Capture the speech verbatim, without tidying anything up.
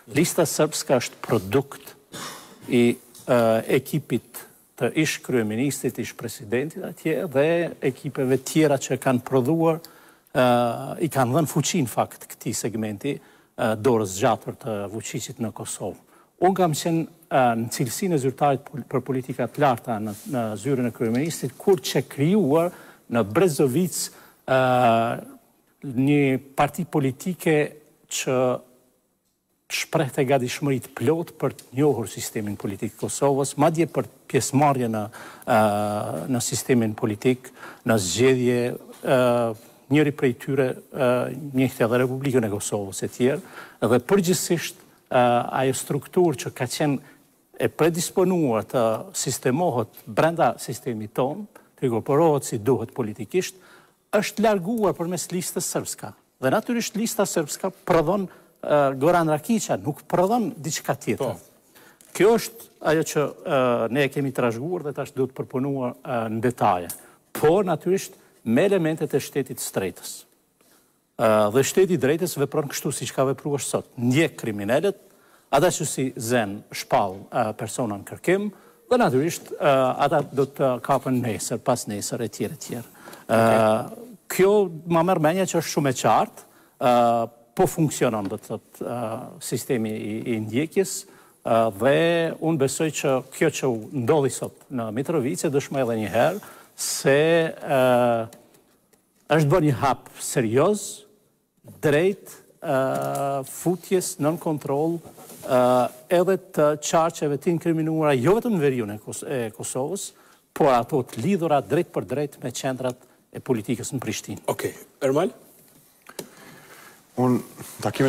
Lista srpska është produkt i uh, ekipit të ish kryeministit, ish presidentit atje dhe ekipeve tjera që kanë prodhuar, uh, i kanë dhënë fuqin fakt këtij segmenti uh, dorës gjatër të fuqishit në Kosovë. Unë kam qenë uh, në cilësinë e zyrtarit për politika të larta në, në zyrën e kryeministit, kur që krijuar në Brezovic uh, një parti politike që shprehte gatishmëri të plot për të njohur sistemin politik të Kosovës, madje për pjesëmarrje në uh, në sistemin politik, në zgjedhje, uh, njëri prej tyre uh, njehte edhe Republikën e Kosovës e tjerë, dhe përgjithsisht uh, ajo strukturë që ka qenë e predisponuar të sistemohet brenda sistemit tonë, të inkorporohet si duhet politikisht, është larguar përmes listës srpska. Dhe natyrisht lista srpska prodhon Uh, Goran Rakića, nuk prodhon diçka tjetër. Po. Kjo është ajo që uh, ne e kemi trashëguar dhe tash duhet përpunuar uh, në detaje. Por natyrisht me elementet e shtetit së drejtës. Uh, dhe shteti i drejtës vepron kështu siç ka vepruar sot. Ndjek kriminalet, ata që si zen shpall uh, persona në kërkim, dhe natyrisht uh, ata do të kapën nesër, pas nesër e tjerë e tjerë. Uh, okay. Kjo ma merr mendja që është shumë e qartë. Uh, po funksionon, do të thotë, uh, sistemi i, i ndjekjes, uh, dhe unë besoj që kjo që ndodhi sot në Mitrovice dëshmoj edhe një herë se uh, është bërë një hap serioz drejt uh, futjes nën kontroll uh, edhe të qarqeve të inkriminuara jo vetëm në veriun e, Kos e Kosovës, por ato të lidhura drejt për drejt me qendrat e politikës në Prishtinë. Okej, okay. Ermal? Unë takime